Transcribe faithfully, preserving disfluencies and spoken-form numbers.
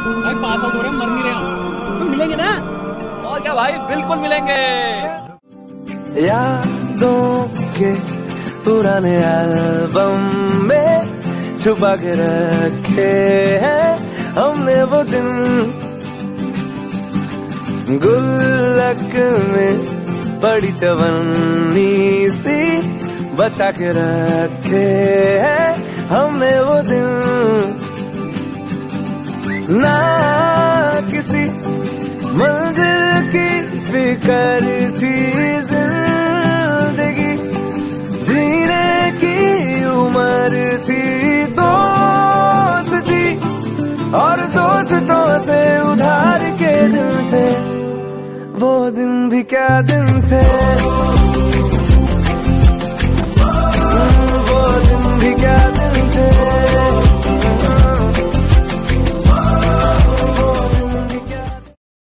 भाई pass out हो रहे हैं, मर नहीं रहे हम। तो मिलेंगे ना? और क्या भाई, बिल्कुल मिलेंगे। यादों के पुराने एल्बम में छुपा के रखे हैं हमने वो दिन, गुल्लक में बड़ी चवन्नी सी बचा के रखे हैं हमने वो दिन। ना किसी मंजिल की फिक्र थी, जिंदगी जीने की उम्र थी, दोस्ती और दोस्तों से उधार के दिन थे, वो दिन भी क्या दिन थे।